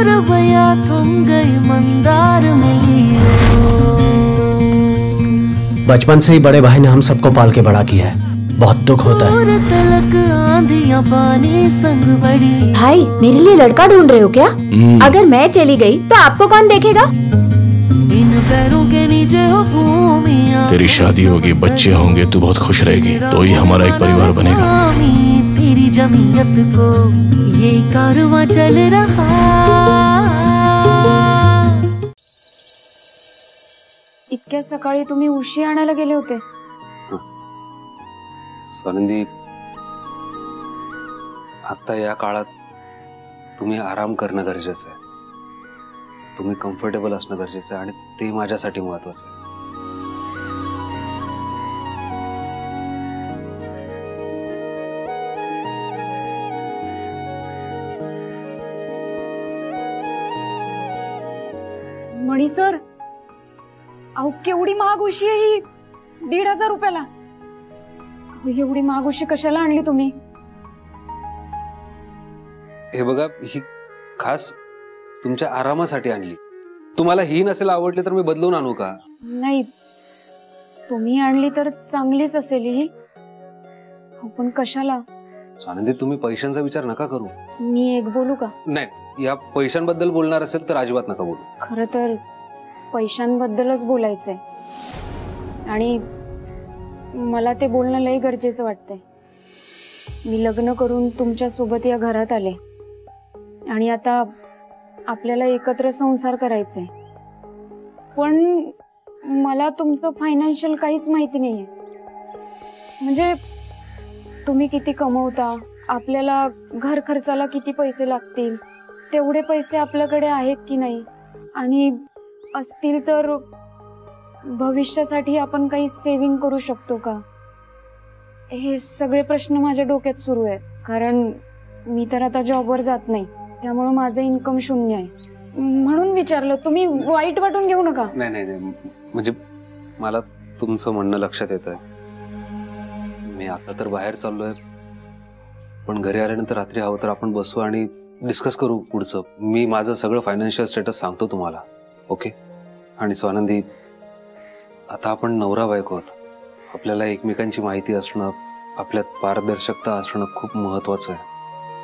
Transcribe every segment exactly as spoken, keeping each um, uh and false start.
रवैया थम गई मंदार मिली। बचपन से ही बड़े भाई ने हम सबको पाल के बड़ा किया है, बहुत दुख होता है। तलक आंधियां पानी संग बड़ी। भाई मेरे लिए लड़का ढूंढ रहे हो क्या? अगर मैं चली गई तो आपको कौन देखेगा? इन पैरों के नीचे हो भूमियां। तेरी शादी होगी, बच्चे होंगे, तू बहुत खुश रहेगी, तो ही हमारा एक परिवार बनेगा। तेरी जमीयत को ये कारवां चल रहा। इतक्या सकाळी तुम्ही उशी आणायला गेले होते? स्वानंदी, आता या काळात तुम्ही आराम करणं गरजेचं आहे, तुम्ही कम्फर्टेबल असणं गरजेचं आहे, आणि ते माझ्यासाठी महत्वाचं आहे. मणी सर, अहो केवढी महाग उशी आहे ही, दीड हजार रुपयाला. एवढी महाग उशी कशाला आणली तुम्ही? हे बघा, ही खास तुमच्या आरामासाठी आणली. तुम्हाला ही नसेल आवडली तर मी बदलून आणू का? नाही, तुम्ही आणली तर चांगलीच असेल ही, पण कशाला? स्वानंदी, तुम्ही पैशांचा विचार नका करू. मी एक बोलू का? नाही, या पैशांबद्दल बोलणार असेल तर अजिबात नका बोलू. खरं तर पैशांबद्दलच बोलायचंय, आणि मला ते बोलणं लय गरजेचं वाटतंय. मी लग्न करून तुमच्या सोबत या घरात आले, आणि आता आपल्याला एकत्र संसार करायचाय, पण मला तुमचं फायनान्शियल काहीच माहिती नाहीये. म्हणजे तुम्ही किती कमवता, आपल्याला घर खर्चाला किती पैसे लागतील, तेवढे पैसे आपल्याकडे आहेत की नाही, आणि असतील तर भविष्यासाठी आपण काही सेव्हिंग करू शकतो का, हे सगळे प्रश्न माझ्या डोक्यात सुरू आहेत. कारण मी तर आता जॉबवर जात नाही, त्यामुळे माझं इन्कम शून्य आहे. म्हणून विचारलं, तुम्ही वाईट वाटून घेऊ नका. नाही नाही नाही, म्हणजे मला तुमचं म्हणणं लक्षात येत आहे. मी आता तर बाहेर चाललोय, पण घरी आल्यानंतर रात्री हवं तर आपण बसू आणि डिस्कस करू पुढचं. मी माझं सगळं फायनान्शियल स्टेटस सांगतो तुम्हाला, ओके? आणि स्वानंदी, आता आपण नवरा बायको आहोत, आपल्याला एकमेकांची माहिती असणं, आपल्यात पारदर्शकता असणं खूप महत्वाचं आहे.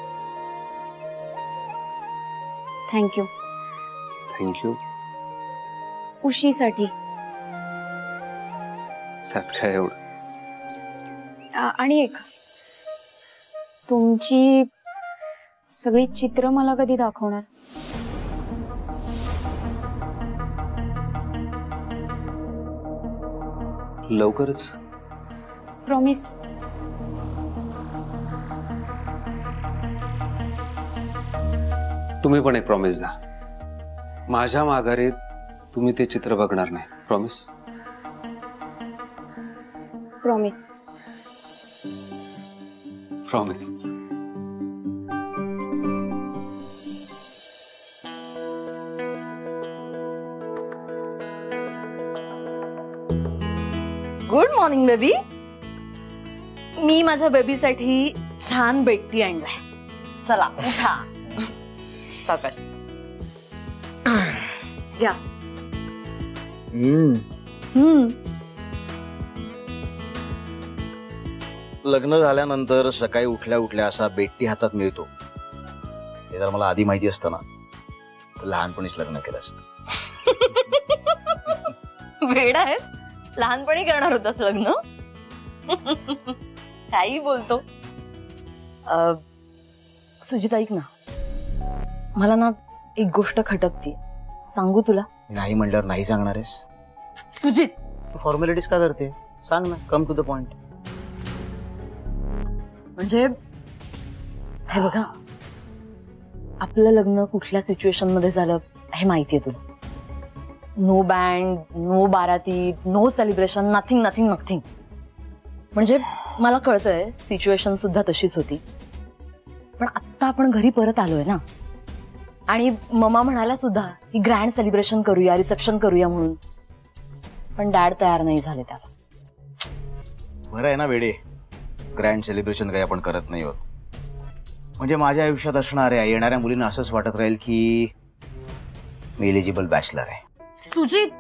थँक्यू. थँक्यू उशीसाठी. त्यात काय एवढं. आणि एक, तुमची सगळी चित्र मला कधी दाखवणार? लवकरच. प्रॉमिस? तुम्ही पण एक प्रॉमिस द्या, माझ्या माघारी तुम्ही ते चित्र बघणार नाही. Promise? Promise. Promise. Good morning baby. मी माझ्या बेबीसाठी छान बेडटी आणलाय. चला उठा. सावकाश या. हम्म. लग्न झाल्यानंतर सकाळी उठल्या उठल्या असा बेडटी हातात मिळतो, हे जर मला आधी माहिती असतं ना तर लहानपणीच लग्न केलं असतं. वेडा आहे, लहानपणी करणार होतास लग्न? काही बोलतो. सुजित ऐक ना, मला ना एक गोष्ट खटकते, सांगू तुला? नाही म्हणल्यावर नाही सांगणार आहेस? सुजित, तू फॉर्मॅलिटीज का करते? सांग ना, कम टू द पॉइंट. म्हणजे हे बघा, आपलं लग्न कुठल्या सिच्युएशन मध्ये झालं हे माहितीये तुला. नो बँड, नो बाराती, no celebration, nothing nothing nothing. म्हणजे मला कळतंय सिच्युएशन सुद्धा तशीच होती, पण आता आपण घरी परत आलोय ना, आणि मम्मा म्हणाला सुद्धा की ग्रँड सेलिब्रेशन करूया, रिसेप्शन करूया म्हणून, पण डॅड तयार नाही झाले त्याला. बरं आहे ना वेडे, ग्रँड सेलिब्रेशन काही आपण करत नाही होत. म्हणजे माझ्या आयुष्यात असणाऱ्या येणाऱ्या मुलींना असंच वाटत राहील की मी एलिजिबल बॅचलर आहे. सुजित,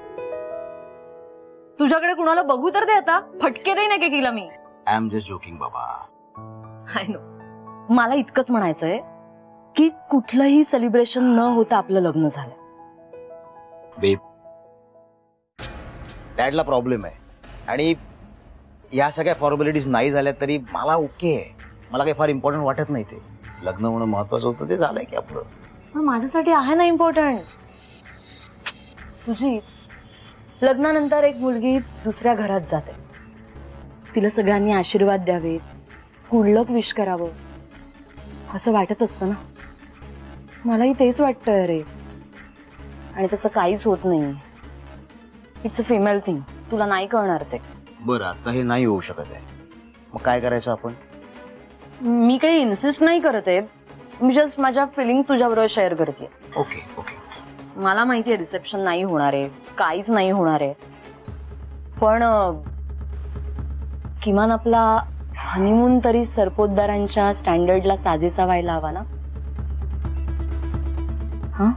तुझ्याकडे कुणाला बघू तर दे आता. फटके दे नाही केला मी. आय एम जस्ट जोकिंग बाबा. I know. मला इतकंच म्हणायचंय की कुठलंही सेलिब्रेशन न होता आपलं लग्न झालं. बेब, डॅडला प्रॉब्लेम आहे आणि या सगळ्या फॉर्मॅलिटीज नाही झाल्या तरी मला ओके आहे. मला काही फार इम्पॉर्टंट वाटत नाही. ते लग्न होणं महत्वाचं होतं, ते झालंय की आपलं. पण माझ्यासाठी आहे ना इम्पॉर्टंट. सुजित, लग्नानंतर एक मुलगी दुसऱ्या घरात जाते, तिला सगळ्यांनी आशीर्वाद द्यावेत, गुड लक विश करावं असं वाटत असतं ना. मलाही तेच वाटतंय रे. आणि तसं काहीच होत नाही. It's a female thing. तुला नाही कळणार ते. बरं, आता हे नाही होऊ शकत आहे, मग काय करायचं आपण? मी काही इन्सिस्ट नाही करत आहे. मी जस्ट माझ्या फिलिंग तुझ्याबरोबर शेअर करते. Okay okay. मला माहितीये रिसेप्शन नाही होणार आहे, काहीच नाही होणार आहे, पण किमान आपला हनीमून तरी सरपोतदारांच्या स्टँडर्डला साजेसा व्हायला हवा ना. हा,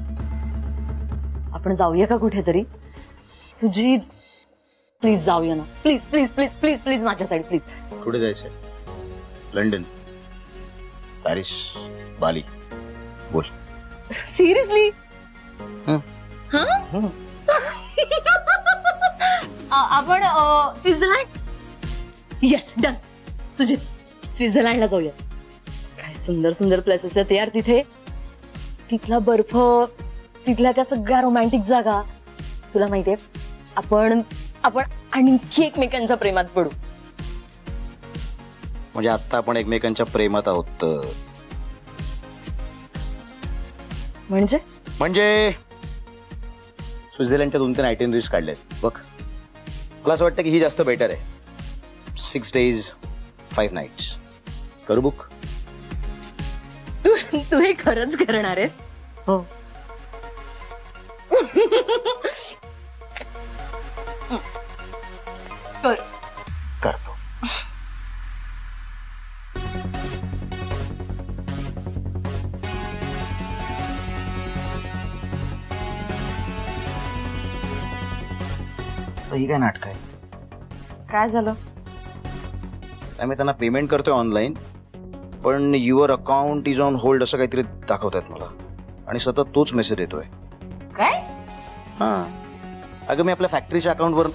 आपण जाऊया का कुठेतरी? सुजित, प्लीज जाऊया ना. Please please please please please माझ्यासाठी प्लीज. कुठे जायचंय? London, Paris, Bali? बोल. सिरियसली? आपण स्वित्झर्लंड? Yes, done. सुजित, स्वित्झर्लंडला जाऊया. काय सुंदर सुंदर प्लेसेस आहेत यार तिथे. तिथला बर्फ, तिथल्या त्या सगळ्या रोमॅन्टिक जागा. तुला माहितीये, आपण आपण आणखी एकमेकांच्या प्रेमात पडू. म्हणजे आता आपण एकमेकांच्या प्रेमात आहोत? म्हणजे म्हणजे स्वित्झर्लंडच्या दोन तीन आयटिनरीज काढल्यात बघ. मला असं वाटतं की ही जास्त बेटर आहे. Six days five nights. करू बुक? तू तू हे खरंच करणार आहेस? हो. कर. करतो. ही काय नाटक आहे? काय झालं? मी त्यांना पेमेंट करतोय ऑनलाईन, पण your account is on hold असं काहीतरी दाखवतात मला, आणि सतत तोच मेसेज येतोय. काय? हा, अगं मी आपल्या फॅक्टरीच्या अकाउंटवर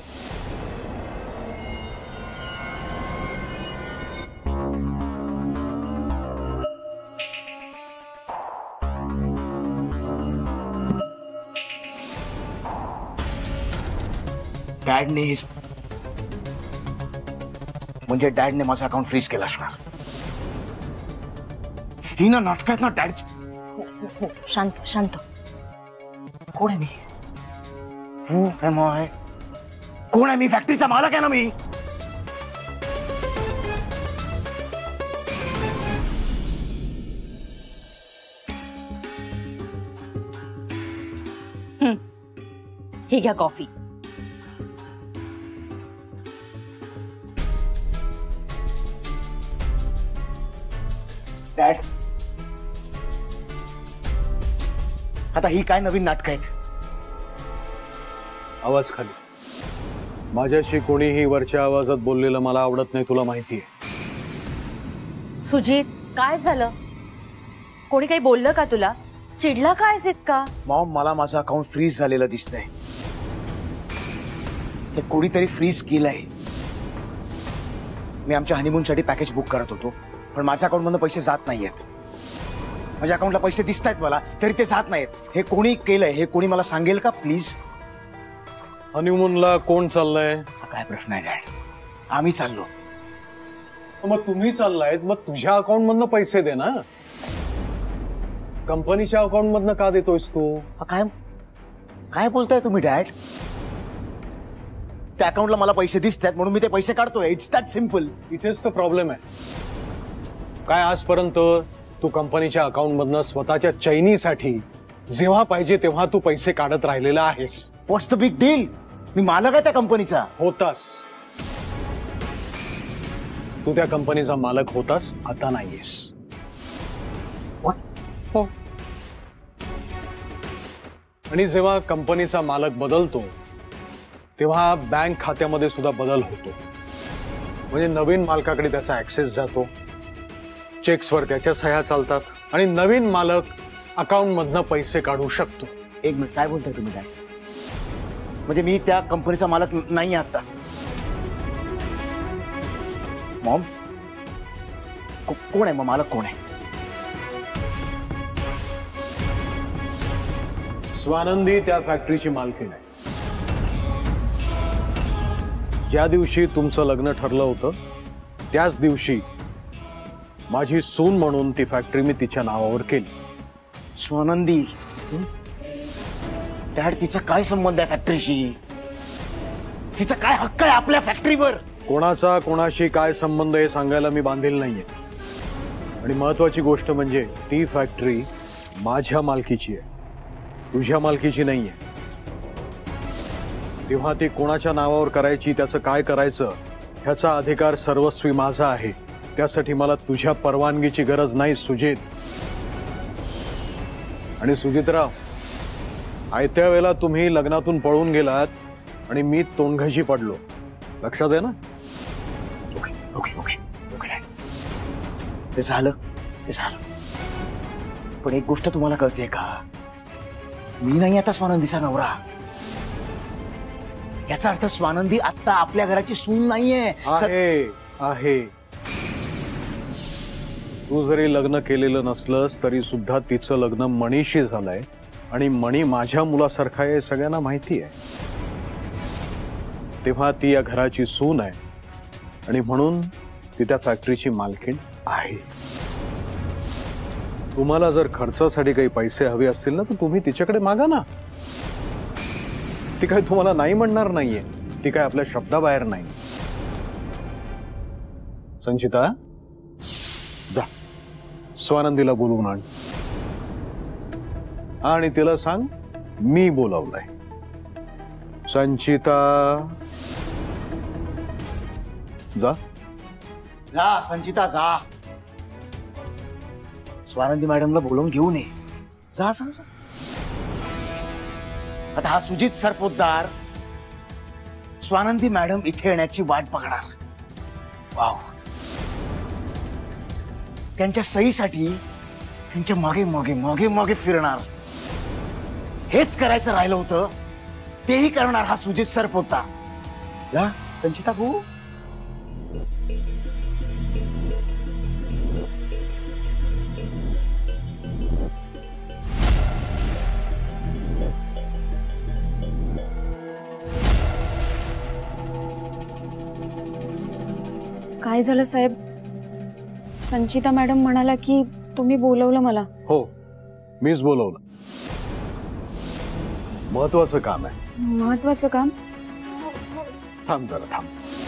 डॅडने म्हणजे डॅडने माझं अकाउंट फ्रीज केलं असणार. ती ना नाटक आहेत ना डॅडची. शांत शांत. कोण आहे मी? Who am I? कोण आहे मी? फॅक्टरीचा मालक आहे ना मी. हे घ्या कॉफी. डॅड, आता ही काय नवीन नाटक आहेत? आवाज खाली. माझ्याशी कोणीही वरच्या आवाजात बोललेलं मला आवडत नाही, तुला माहितीये. सुजित, काय झालं? कोणी काही बोललं का तुला? चिडला काय इतका? मॉम, मला माझं अकाउंट फ्रीज झालेलं दिसतंय. ते कोणीतरी फ्रीज केलंय. मी आमच्या हनीमूनसाठी पॅकेज बुक करत होतो, पण माझ्या अकाउंट मधून पैसे जात नाहीयेत. माझ्या अकाउंटला पैसे दिसत आहेत मला, तरी ते जात नाहीत. हे कोणी केलंय हे कोणी मला सांगेल का प्लीज? हनीमूनला कोण चाललंय? हा काय प्रश्न आहे डॅड? आम्ही चाललो. मग तुम्ही चाललायत, मग तुझ्या अकाउंट मधनं पैसे दे ना. कंपनीच्या अकाउंट मधनं का देतोयस तू? काय काय बोलताय तुम्ही डॅड? त्या अकाउंटला मला पैसे दिसतात म्हणून मी ते पैसे काढतोय. It's that simple. इथेच तर प्रॉब्लेम आहे. काय आजपर्यंत तू कंपनीच्या अकाउंट मधनं स्वतःच्या चैनीसाठी जेव्हा पाहिजे तेव्हा तू पैसे काढत राहिलेला आहेस. What's the big deal? मी मालक आहे त्या कंपनीचा. होतास. तू त्या कंपनीचा मालक होतास, आता नाहीयेस. हो. आणि जेव्हा कंपनीचा मालक बदलतो तेव्हा बँक खात्यामध्ये सुद्धा बदल होतो. म्हणजे नवीन मालकाकडे त्याचा ऍक्सेस जातो, चेक्सवर त्याच्या सह्या चालतात आणि नवीन मालक अकाउंट मधनं पैसे काढू शकतो. एक मिनिट, काय बोलताय तुम्ही? काय म्हणजे मी त्या कंपनीचा मालक नाही आता? मॉम, कोण आहे मग मालक? कोण आहे? स्वानंदी त्या फॅक्टरीची मालकीण आहे. ज्या दिवशी तुमचं लग्न ठरलं होतं त्याच दिवशी माझी सून म्हणून ती फॅक्टरी मी तिच्या नावावर केली. स्वानंदी? डॅड, तिचा काय संबंध आहे फॅक्टरीशी? तिचा काय हक्क आहे आपल्या फॅक्टरीवर? कोणाचा कोणाशी काय संबंध आहे सांगायला मी बांधील नाहीये. आणि महत्वाची गोष्ट म्हणजे ती फॅक्टरी माझ्या मालकीची आहे, तुझ्या मालकीची नाहीये. तेव्हा ती कोणाच्या नावावर करायची, त्याचं काय करायचं ह्याचा अधिकार सर्वस्वी माझा आहे. त्यासाठी मला तुझ्या परवानगीची गरज नाही सुजित. आणि सुजितराव, आयत्या वेळेला तुम्ही लग्नातून पळून गेलात आणि मी तोंडघशी पडलो, लक्षात आहे ना? ओके ओके ओके ओके, ते झालं ते झालं. पण एक गोष्ट तुम्हाला कळते का? मी नाही आता स्वानंदीचा नवरा. याचा अर्थ स्वानंदी आता आपल्या घराची सून नाहीये. आहे आहे. तू जरी लग्न केलेलं नसलंस तरी सुद्धा तिचं लग्न मणीशी झालंय आणि मणी माझ्या मुलासारखा आहे, सगळ्यांना माहिती आहे. तेव्हा ती या घराची सून आहे आणि म्हणून ती त्या फॅक्टरीची मालकीण आहे. तुम्हाला जर खर्चासाठी काही पैसे हवे असतील ना तर तुम्ही तिच्याकडे मागा ना. ती काय तुम्हाला नाही म्हणणार नाहीये. ती काय आपल्या शब्दाबाहेर नाही. संचिता, जा स्वानंदीला बोलवून आण आणि तिला सांग मी बोलावलंय. संचिता, जा जा संचिता जा. स्वानंदी मॅडमला बोलवून घेऊन ये. जा जा जा. आता हा सुजित सरपोतदार स्वानंदी मॅडम इथे येण्याची वाट बघणार. वाव, त्यांच्या सहीसाठी त्यांच्या मागे मागे मागे मागे फिरणार. हेच करायचं राहिलं होतं, तेही करणार हा सुजित सरपोतदार. जा संचिता भाऊ. काय झालं साहेब? संचिता मॅडम म्हणाला की तुम्ही बोलवलं मला. हो, मीच बोलवलं. महत्वाचं काम आहे. महत्वाचं काम? थांब जरा थांब.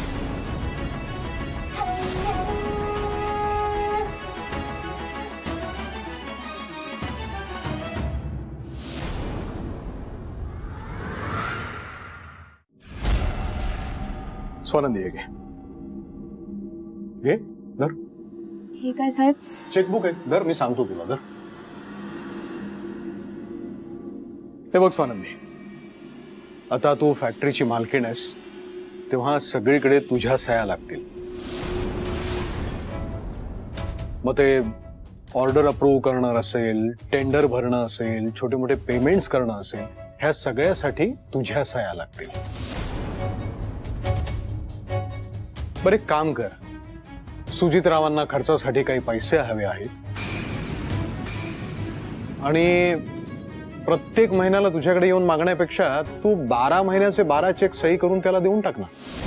स्वानंदी, घे घे धर. हे काय साहेब? चेकबुक आहे, धर. मी सांगतो तुला, धर. हे बघ स्वानंदी, आता तू फॅक्टरीची मालकीण आहेस तेव्हा सगळीकडे तुझ्या सह्या लागतील. मग ते ऑर्डर अप्रूव्ह करणं असेल, टेंडर भरणं असेल, छोटे मोठे पेमेंट्स करणं असेल, ह्या सगळ्यासाठी तुझ्या सह्या लागतील. बरं, एक काम कर. सुजितरावांना खर्चासाठी काही पैसे हवे आहेत आणि प्रत्येक महिन्याला तुझ्याकडे येऊन मागण्यापेक्षा तू बारा महिन्याचे बारा चेक सही करून त्याला देऊन टाक ना.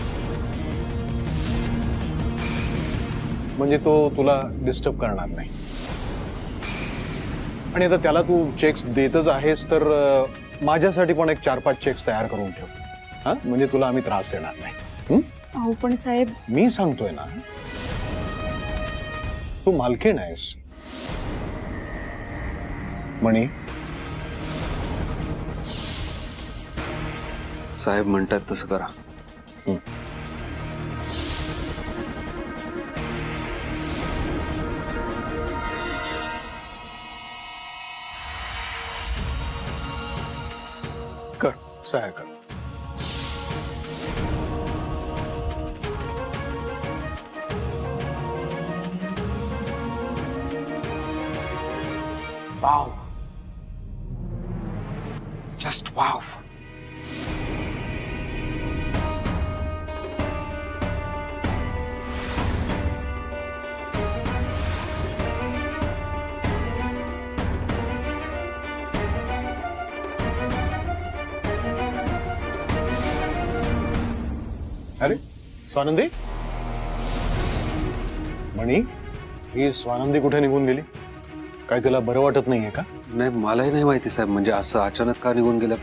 म्हणजे तो तुला डिस्टर्ब करणार नाही. आणि आता त्याला तू चेक्स देतच आहेस तर माझ्यासाठी पण एक चार पाच चेक्स तयार करून ठेव. हा, म्हणजे तुला आम्ही त्रास देणार नाही. अहो पण साहेब, मी सांगतोय ना, तू मालकीण आहेस. मणी, साहेब म्हणतात तसं करा. कर सह्या कर. Wow, just wow. अरे स्वानंदी, मणी, ही स्वानंदी कुठे निघून गेली? काय तुला बरं वाटत नाहीये का? नाही, मलाही नाही माहिती साहेब. म्हणजे असं अचानक का निघून गेलं?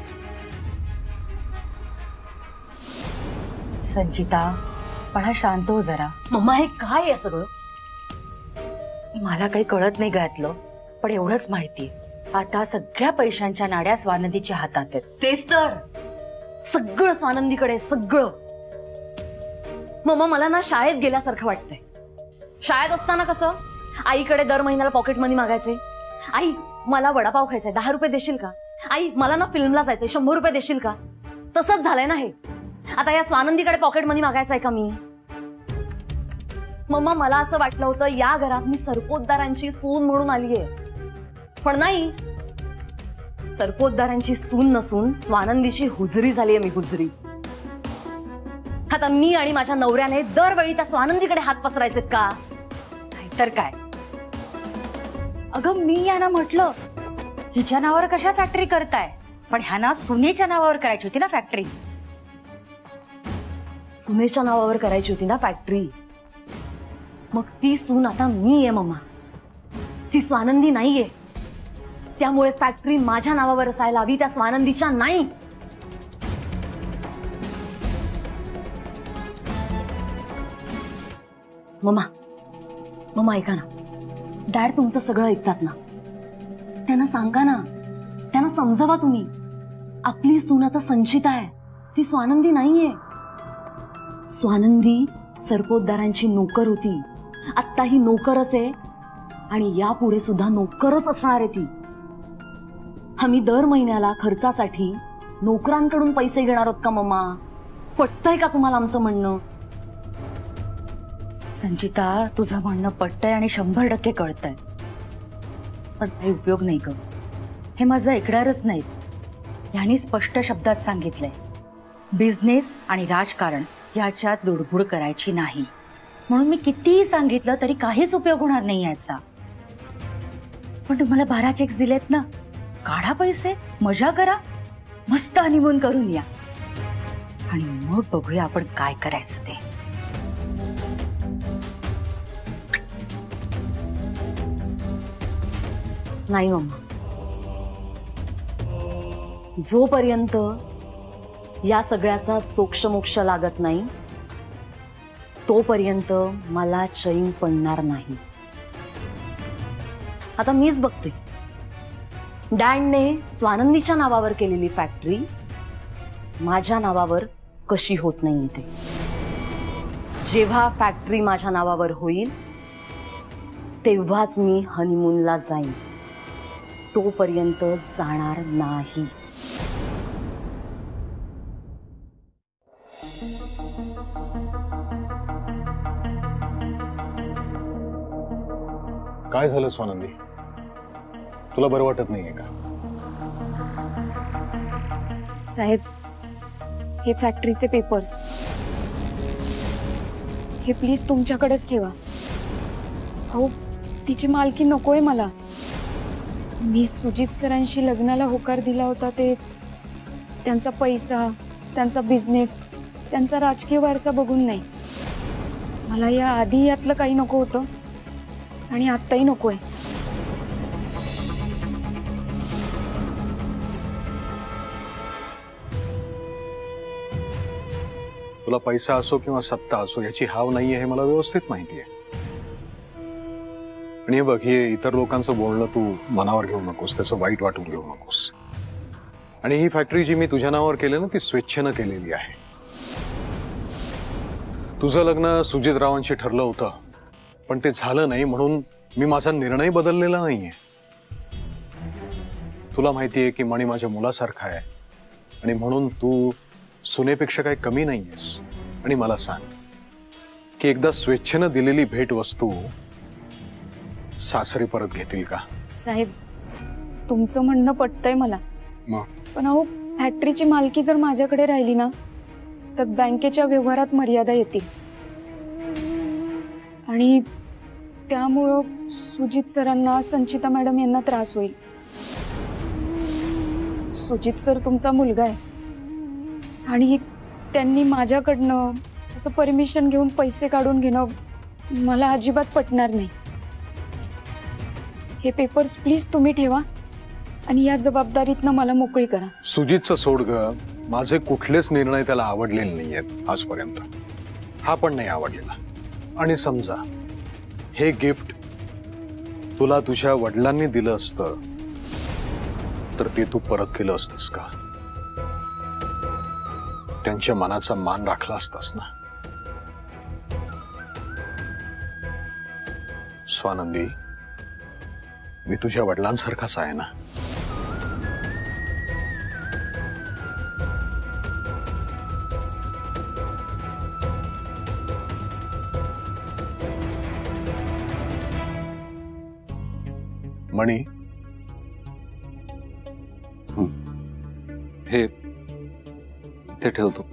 संचिता, पण शांत हो जरा. मम्मा हे काय आहे सगळं? मला काही कळत नाही गळ्यातलं, पण एवढंच माहिती आता सगळ्या पैशांच्या नाड्या स्वानंदीच्या हातात आहेत. तेच तर, सगळं स्वानंदीकडे, सगळं. मम्मा मला ना शाळेत गेल्यासारखं वाटतंय. शाळेत असताना कसं आईकडे दर महिन्याला पॉकेट मनी मागायचे. आई मला वडापाव खायचाय, दहा रुपये देशील का? आई मला ना फिल्मला जायचंय, शंभर रुपये देशील का? तसंच झालंय ना हे. आता या स्वानंदीकडे पॉकेट मनी मागायचंय का मी? मम्मा मला असं वाटलं होतं या घरात मी सरपोतदारांची सून म्हणून आलीये, पण नाही. सरपोतदारांची सून नसून स्वानंदीची हुजरी झालीये मी, हुजरी. आता मी आणि माझ्या नवऱ्याने दरवेळी त्या स्वानंदीकडे हात पसरायचे का? तर काय? अगं मी यांना म्हटलं हिच्या नावावर कशा फॅक्टरी करताय, पण ह्याना सुनेच्या नावावर करायची होती ना फॅक्टरी. सुनेच्या नावावर करायची होती ना फॅक्टरी. मग ती सून आता मी आहे मम्मा, ती स्वानंदी नाहीये. त्यामुळे फॅक्टरी माझ्या नावावर असायला हवी, त्या स्वानंदीच्या नाही. मम्मा, मम्मा ऐका ना, डॅड तुमचं सगळं ऐकतात ना. त्यांना सांगा ना, त्यांना समजावा तुम्ही. आपली सून आता संचिता आहे, ती स्वानंदी नाहीये. स्वानंदी सरपोतदारांची नोकर होती, आत्ता ही नोकरच आहे आणि यापुढे सुद्धा नोकरच असणार आहे ती. आम्ही दर महिन्याला खर्चासाठी नोकरांकडून पैसे घेणार आहोत का मम्मा? पटतंय का तुम्हाला आमचं म्हणणं? संचिता, तुझं म्हणणं पटतंय आणि शंभर टक्के कळतंय, पण काही उपयोग नाही ग. हे माझं ऐकणारच नाहीत. यांनी स्पष्ट शब्दात सांगितलंय बिझनेस आणि राजकारण याच्यात लुडबुड करायची नाही. म्हणून मी कितीही सांगितलं तरी काहीच उपयोग होणार नाही याचा. पण तुम्हाला बारा चेक्स दिलेत ना, काढा पैसे, मजा करा, मस्त हनीमून करून या आणि मग बघूया आपण काय करायचं ते. नाही मम्मा, जोपर्यंत या सगळ्याचा सोक्षमोक्ष लागत नाही तोपर्यंत मला चैन पडणार नाही. आता मीच बघते, डॅडने स्वानंदीच्या नावावर केलेली फॅक्टरी माझ्या नावावर कशी होत नाही ते. जेव्हा फॅक्टरी माझ्या नावावर होईल तेव्हाच मी हनीमूनला जाईन, तोपर्यंत जाणार नाही. काय झालं स्वानंदी? तुला बरं वाटत नाहीये का? साहेब, हे फॅक्टरीचे पेपर्स हे प्लीज तुमच्याकडेच ठेवा. अहो, तिची मालकी नकोय मला. मी सुजित सरांशी लग्नाला होकार दिला होता ते त्यांचा पैसा, त्यांचा बिझनेस, त्यांचा राजकीय वारसा बघून नाही. मला या आधी यातलं काही नको होतं आणि आत्ताही नकोय. तुला पैसा असो किंवा सत्ता असो याची हाव नाहीये हे मला व्यवस्थित माहिती आहे. आणि हे बघ, हे इतर लोकांचं बोलणं तू मनावर घेऊ नकोस, त्याचं वाईट वाटून घेऊ नकोस. आणि ही फॅक्टरी जी मी तुझ्या नावावर केली ना ती स्वेच्छेनं केलेली आहे. तुझं लग्न सुजितरावांशी ठरलं होतं पण ते झालं नाही म्हणून मी माझा निर्णय बदललेला नाहीये. तुला माहितीये की मणी माझ्या मुलासारखा आहे आणि म्हणून तू सुनेपेक्षा काही कमी नाहीयेस. आणि मला सांग की एकदा स्वेच्छेनं दिलेली भेट वस्तू सासरी परत घेतील का? साहेब, तुमचं म्हणणं पटतंय मला, मग पण अहो फॅक्टरीची मालकी जर माझ्याकडे राहिली ना तर बँकेच्या व्यवहारात मर्यादा येतील आणि त्यामुळं सुजित सरांना, संचिता मॅडम यांना त्रास होईल. सुजित सर तुमचा मुलगा आहे आणि त्यांनी माझ्याकडनं असं परमिशन घेऊन पैसे काढून घेणं मला अजिबात पटणार नाही. हे पेपर्स प्लीज तुम्ही ठेवा आणि या जबाबदारीतनं मला मोकळी करा. सुजितचं सोड ग, माझे कुठलेच निर्णय त्याला आवडलेले नाहीयेत आजपर्यंत. हा पण नाही आवडलेला. आणि समजा हे गिफ्ट तुला तुझ्या वडिलांनी दिलं असतं तर ते तू परत केलं असतंस का? त्यांच्या मनाचा मान राखला असतास ना? स्वानंदी, मी तुझ्या वडिलांसारखाच आहे ना? मणी, हे इथे ठेवतो.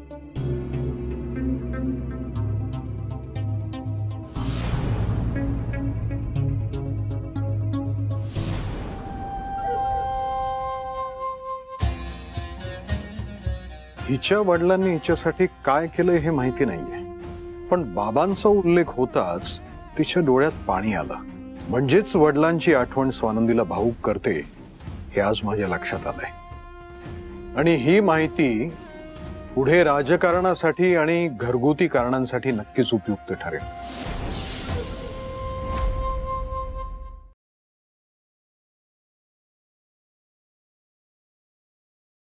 हिच्या वडिलांनी हिच्यासाठी काय केलं हे माहिती नाहीये, पण बाबांचा उल्लेख होताच तिच्या डोळ्यात पाणी आलं. म्हणजेच वडिलांची आठवण स्वानंदीला भावूक करते हे आज माझ्या लक्षात आलंय. आणि ही माहिती पुढे राजकारणासाठी आणि घरगुती कारणांसाठी नक्कीच उपयुक्त ठरेल.